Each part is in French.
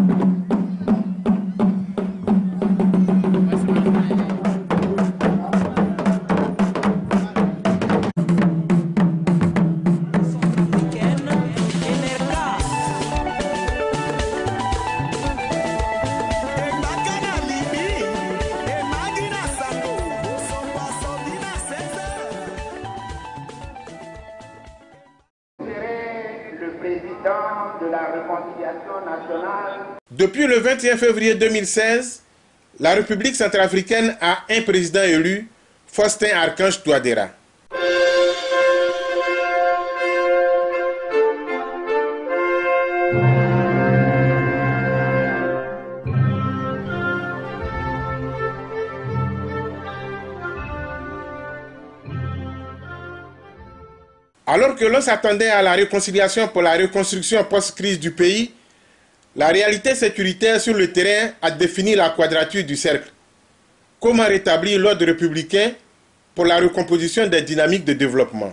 De la réconciliation nationale. Depuis le 21 février 2016, la République centrafricaine a un président élu, Faustin Archange Touadéra. Alors que l'on s'attendait à la réconciliation pour la reconstruction post-crise du pays, la réalité sécuritaire sur le terrain a défini la quadrature du cercle. Comment rétablir l'ordre républicain pour la recomposition des dynamiques de développement?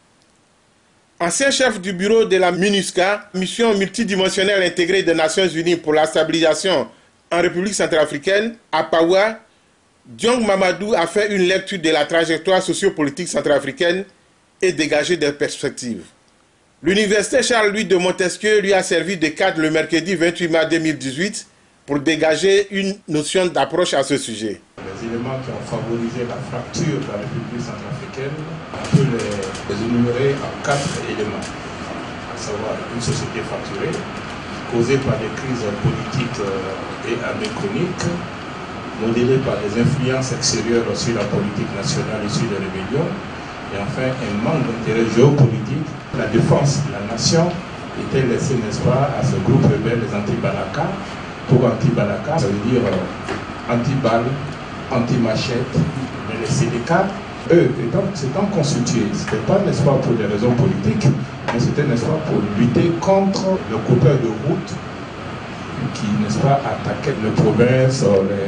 Ancien chef du bureau de la MINUSCA, mission multidimensionnelle intégrée des Nations Unies pour la stabilisation en République centrafricaine, à Paoua, Diong Mamadou a fait une lecture de la trajectoire sociopolitique centrafricaine et dégager des perspectives. L'université Charles-Louis de Montesquieu lui a servi de cadre le mercredi 28 mars 2018 pour dégager une notion d'approche à ce sujet. Les éléments qui ont favorisé la fracture de la République centrafricaine, on peut les énumérer en 4 éléments, à savoir une société fracturée, causée par des crises politiques et armées chroniques, modérée par des influences extérieures sur la politique nationale issue des rébellions, et enfin un manque d'intérêt géopolitique. La défense de la nation était laissée, n'est-ce pas, à ce groupe rebelle, les anti-Balaka. Pour anti-Balaka, ça veut dire anti-balles, anti-machette. Mais les syndicats, eux, s'étant constitués, ce n'était pas, n'est-ce pas, pour des raisons politiques, mais c'était, n'est-ce pas, pour lutter contre le coupeur de route qui, n'est-ce pas, attaquait les provinces,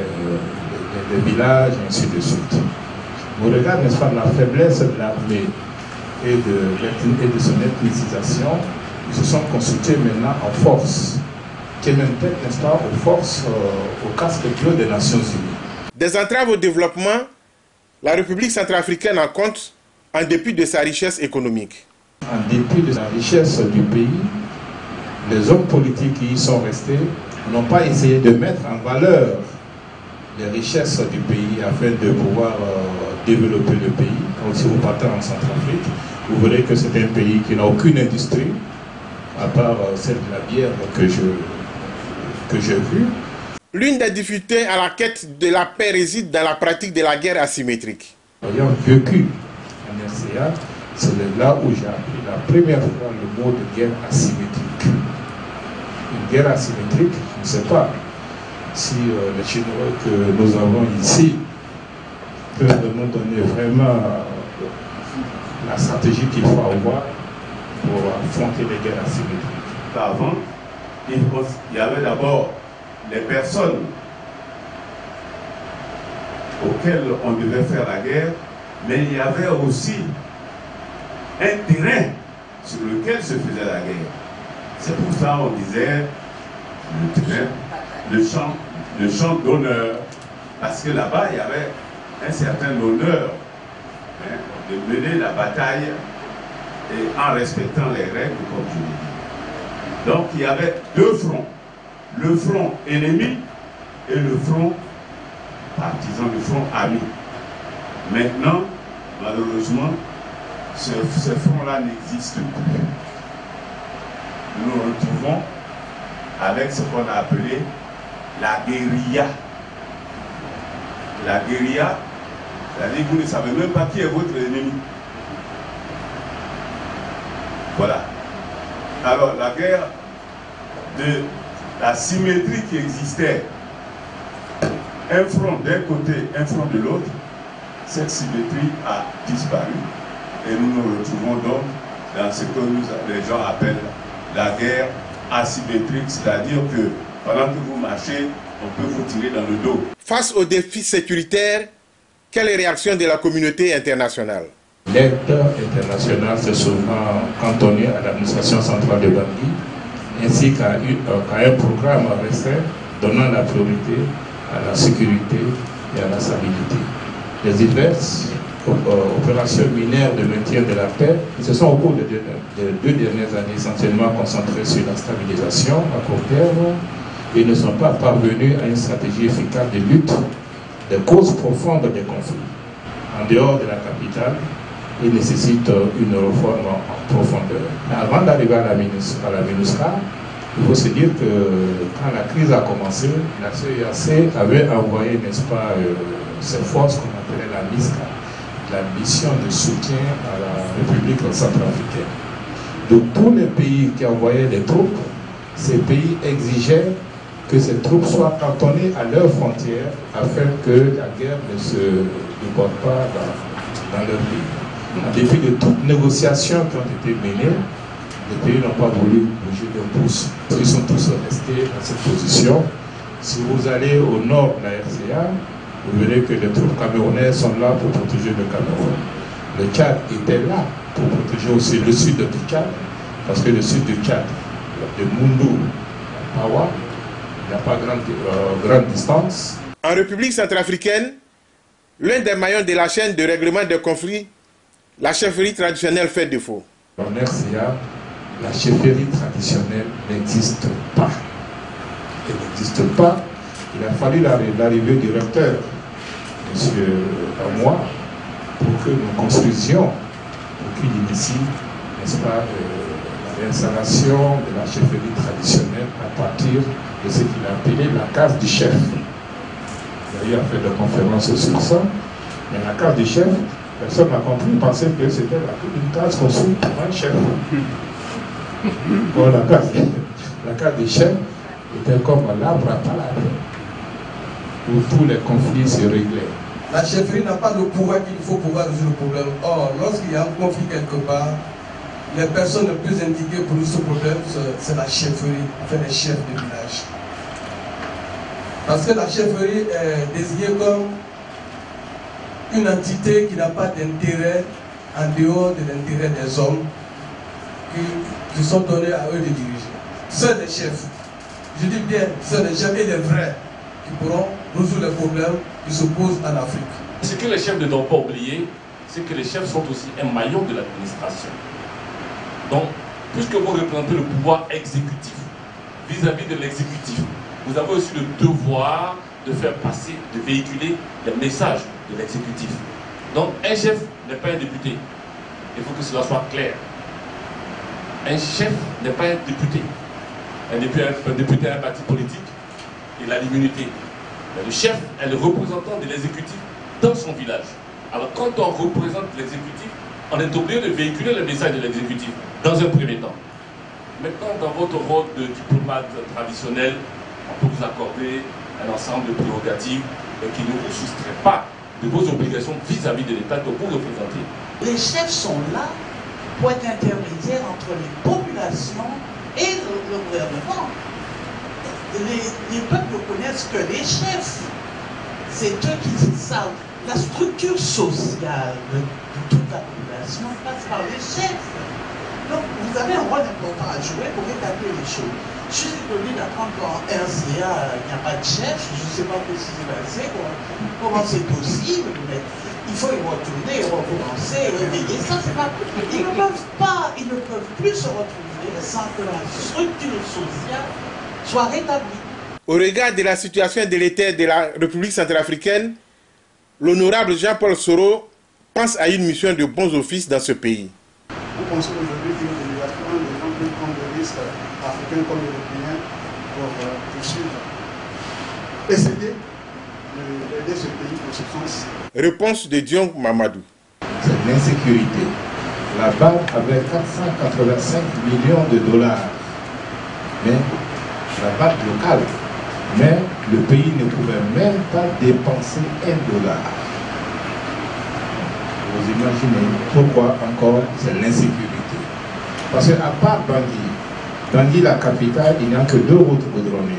les villages, et ainsi de suite. Au regard, n'est-ce pas, de la faiblesse de l'armée et de son ethnicisation, ils se sont constitués maintenant en force, qui est même tête, n'est-ce pas, aux forces, au casque bleu des Nations Unies. Des entraves au développement, la République centrafricaine en compte en dépit de sa richesse économique. En dépit de la richesse du pays, les hommes politiques qui y sont restés n'ont pas essayé de mettre en valeur les richesses du pays afin de pouvoir développer le pays. Donc si vous partez en Centrafrique, vous verrez que c'est un pays qui n'a aucune industrie, à part celle de la bière que j'ai vue. L'une des difficultés à la quête de la paix réside dans la pratique de la guerre asymétrique. Ayant vécu en RCA, c'est là où j'ai appris la première fois le mot de guerre asymétrique. Une guerre asymétrique, je ne sais pas si les Chinois que nous avons ici peuvent nous donner vraiment la stratégie qu'il faut avoir pour affronter les guerres asymétriques. Avant, il y avait d'abord les personnes auxquelles on devait faire la guerre, mais il y avait aussi un terrain sur lequel se faisait la guerre. C'est pour ça qu'on disait le terrain, le champ d'honneur, parce que là-bas il y avait un certain honneur de mener la bataille et en respectant les règles, comme je l'ai dit. Donc il y avait deux fronts, le front ennemi et le front partisan, le front ami. Maintenant, malheureusement, ce front-là n'existe plus. Nous nous retrouvons avec ce qu'on a appelé la guérilla. La guérilla, c'est-à-dire que vous ne savez même pas qui est votre ennemi. Voilà. Alors la guerre de la symétrie qui existait, un front d'un côté, un front de l'autre, cette symétrie a disparu. Et nous nous retrouvons donc dans ce que les gens appellent la guerre asymétrique, c'est-à-dire que pendant que vous marchez, on peut vous tirer dans le dos. Face aux défis sécuritaires, quelle est la réaction de la communauté internationale? L'aide internationale s'est souvent cantonnée à l'administration centrale de Bangui ainsi qu'à un programme restreint donnant la priorité à la sécurité et à la stabilité. Les diverses opérations minières de maintien de la paix se sont au cours des 2 dernières années essentiellement concentrées sur la stabilisation à court terme et ne sont pas parvenues à une stratégie efficace de lutte des causes profondes des conflits. En dehors de la capitale, il nécessite une réforme en profondeur. Mais avant d'arriver à la MINUSCA, il faut se dire que quand la crise a commencé, la CEAC avait envoyé, n'est-ce pas, ses forces qu'on appelait la MISCA, la mission de soutien à la République centrafricaine. Donc tous les pays qui envoyaient des troupes, ces pays exigeaient que ces troupes soient cantonnées à leurs frontières afin que la guerre ne se déborde pas dans leur pays. En dépit de toutes négociations qui ont été menées, les pays n'ont pas voulu bouger d'un pouce. Ils sont tous restés dans cette position. Si vous allez au nord de la RCA, vous verrez que les troupes camerounaises sont là pour protéger le Cameroun. Le Tchad était là pour protéger aussi le sud du Tchad, parce que le sud du Tchad, de Moundou à Pawa, il n'y a pas grande distance. En République centrafricaine, l'un des maillons de la chaîne de règlement des conflits, la chefferie traditionnelle fait défaut. En RCA, la chefferie traditionnelle n'existe pas. Elle n'existe pas. Il a fallu l'arrivée du recteur, M. Amoua, pour que nous construisions, pour qu'il initie, n'est-ce pas, la réinstallation de la chefferie traditionnelle à partir de ce qu'il a appelé la case du chef. Il y a eu fait de conférences sur ça, mais la case du chef, personne n'a compris, pensait que c'était une case construite par un chef. Bon, la case du chef était comme l'arbre à palade, où tous les conflits se réglaient. La chefferie n'a pas le pouvoir qu'il faut pouvoir résoudre le problème. Or, lorsqu'il y a un conflit quelque part, les personnes les plus indiquées pour résoudre ce problème, c'est la chefferie, enfin les chefs de village. Parce que la chefferie est désignée comme une entité qui n'a pas d'intérêt en dehors de l'intérêt des hommes qui sont donnés à eux de diriger. Seuls les chefs, je dis bien, seuls les chefs et les vrais qui pourront résoudre les problèmes qui se posent en Afrique. Ce que les chefs ne doivent pas oublier, c'est que les chefs sont aussi un maillon de l'administration. Donc, puisque vous représentez le pouvoir exécutif vis-à-vis de l'exécutif, vous avez aussi le devoir de faire passer, de véhiculer les messages de l'exécutif. Donc, un chef n'est pas un député. Il faut que cela soit clair. Un chef n'est pas un député. Un député a un parti politique, il a l'immunité. Mais le chef est le représentant de l'exécutif dans son village. Alors, quand on représente l'exécutif, on est obligé de véhiculer le message de l'exécutif dans un premier temps. Maintenant, dans votre rôle de diplomate traditionnel, on peut vous accorder un ensemble de prérogatives qui ne vous soustraient pas de vos obligations vis-à-vis de l'État que vous représentez. Les chefs sont là pour être intermédiaires entre les populations et le gouvernement. Les peuples connaissent que les chefs, c'est eux qui savent. La structure sociale de toute la population passe par les chefs. Donc, vous avez un rôle important à jouer pour établir les choses. Je suis étonné d'apprendre qu'en RCA, il n'y a pas de chef. Je ne sais pas ce qui s'est passé, comment c'est possible, mais il faut y retourner, recommencer, réveiller. Ça, c'est pas... Ils ne peuvent plus se retrouver sans que la structure sociale soit rétablie. Au regard de la situation délétère de la République centrafricaine, l'honorable Jean-Paul Soro pense à une mission de bons offices dans ce pays. Nous pensons aujourd'hui qu'une délégation des gens qui prennent des risques africains comme européens pour poursuivre, essayer d'aider ce pays pour ce sens. Réponse de Diong Mamadou. C'est l'insécurité. La banque avait 485 millions de dollars, mais la banque locale, mais le pays ne pouvait même pas dépenser $1. Vous imaginez pourquoi encore c'est l'insécurité. Parce qu'à part Bangui, la capitale, il n'y a que 2 routes goudronnées.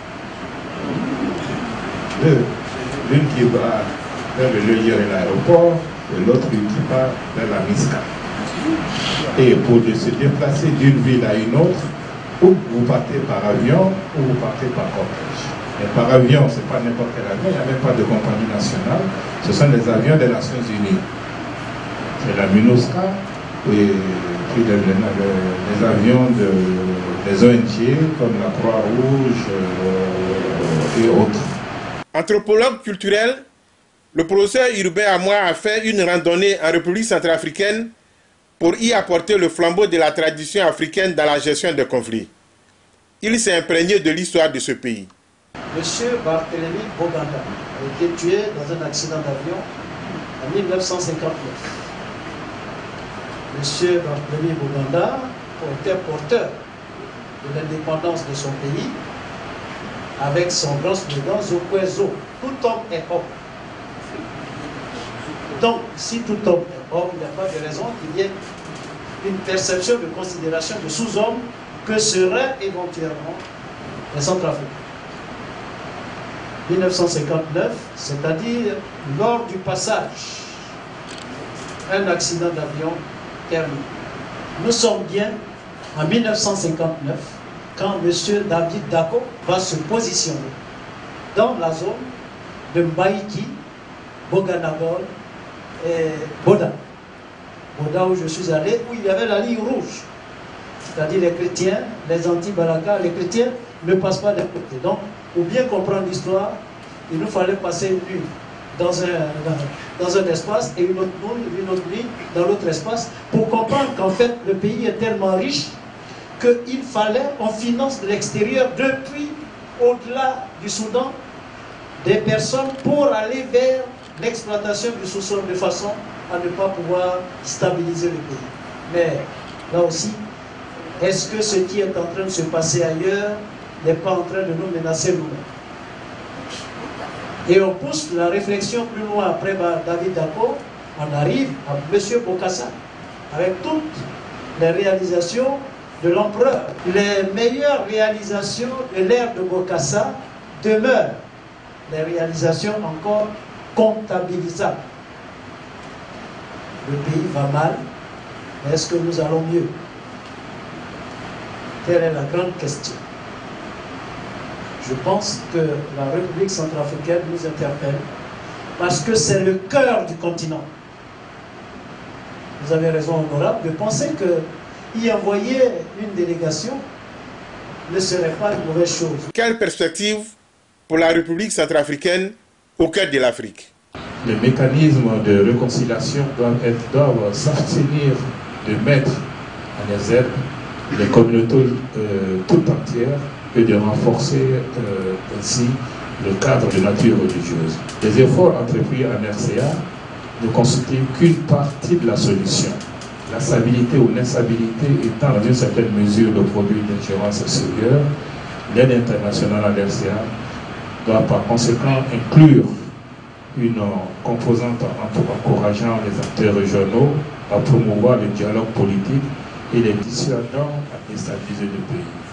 L'une qui va vers le Leyeur et l'aéroport, et l'autre qui va vers la Miska. Et pour se déplacer d'une ville à une autre, Ou vous partez par avion, ou vous partez par cortège. Et par avion, ce n'est pas n'importe quel avion, il n'y a même pas de compagnie nationale. Ce sont les avions des Nations Unies. C'est la MINUSCA et puis les avions des ONG comme la Croix-Rouge et autres. Anthropologue culturel, le professeur Urbain Amoa a fait une randonnée en République centrafricaine pour y apporter le flambeau de la tradition africaine dans la gestion des conflits. Il s'est imprégné de l'histoire de ce pays. Monsieur Barthélemy Boganda a été tué dans un accident d'avion en 1959. Monsieur Barthélemy Boganda était porteur de l'indépendance de son pays avec son grand slogan Zokwezo, tout homme est homme. Donc, si tout homme est homme, il n'y a pas de raison qu'il y ait une perception de considération de sous-homme que seraient éventuellement les Centrafricains. 1959, c'est-à-dire lors du passage, un accident d'avion terminé. Nous sommes bien en 1959 quand M. David Dako va se positionner dans la zone de Mbaïki, Boganagol et Boda. Boda où je suis allé, où il y avait la ligne rouge. C'est-à-dire les chrétiens, les anti-Balaka, les chrétiens ne passent pas d'un côté. Donc, pour bien comprendre l'histoire, il nous fallait passer une nuit dans un espace et une autre nuit dans l'autre espace pour comprendre qu'en fait, le pays est tellement riche qu'il fallait, en finance de l'extérieur, depuis au-delà du Soudan, des personnes pour aller vers l'exploitation du sous-sol de façon à ne pas pouvoir stabiliser le pays. Mais là aussi, est-ce que ce qui est en train de se passer ailleurs n'est pas en train de nous menacer nous-mêmes? Et on pousse la réflexion plus loin après David Dako, on arrive à M. Bokassa, avec toutes les réalisations de l'empereur. Les meilleures réalisations de l'ère de Bokassa demeurent des réalisations encore comptabilisables. Le pays va mal, mais est-ce que nous allons mieux? Telle est la grande question. Je pense que la République centrafricaine nous interpelle parce que c'est le cœur du continent. Vous avez raison, honorable, de penser qu'y envoyer une délégation ne serait pas une mauvaise chose. Quelle perspective pour la République centrafricaine au cœur de l'Afrique? Les mécanismes de réconciliation doivent s'abstenir de mettre en exergue les communautés tout entières et de renforcer ainsi le cadre de nature religieuse. Les efforts entrepris en RCA ne constituent qu'une partie de la solution. La stabilité ou l'instabilité étant dans une certaine mesure le produit d'ingérence extérieure, l'aide internationale en RCA doit par conséquent inclure une composante encourageant les acteurs régionaux à promouvoir le dialogue politique et les dissuadant à déstabiliser le pays.